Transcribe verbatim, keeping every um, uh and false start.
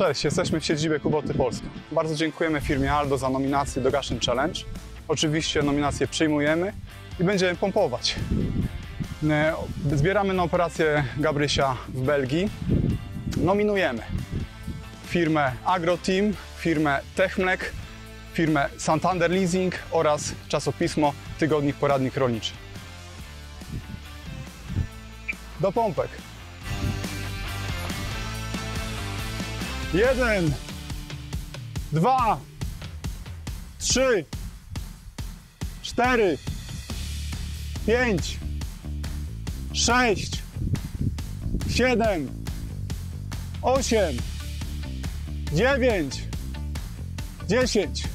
Cześć, jesteśmy w siedzibie Kuboty Polska. Bardzo dziękujemy firmie Aldo za nominację do Gaszyn Challenge. Oczywiście nominację przyjmujemy i będziemy pompować. Zbieramy na operację Gabrysia w Belgii. Nominujemy firmę AgroTeam, firmę Techmlek, firmę Santander Leasing oraz czasopismo Tygodnik Poradnik Rolniczy. Do pompek. Jeden, dwa, trzy, cztery, pięć, sześć, siedem, osiem, dziewięć, dziesięć,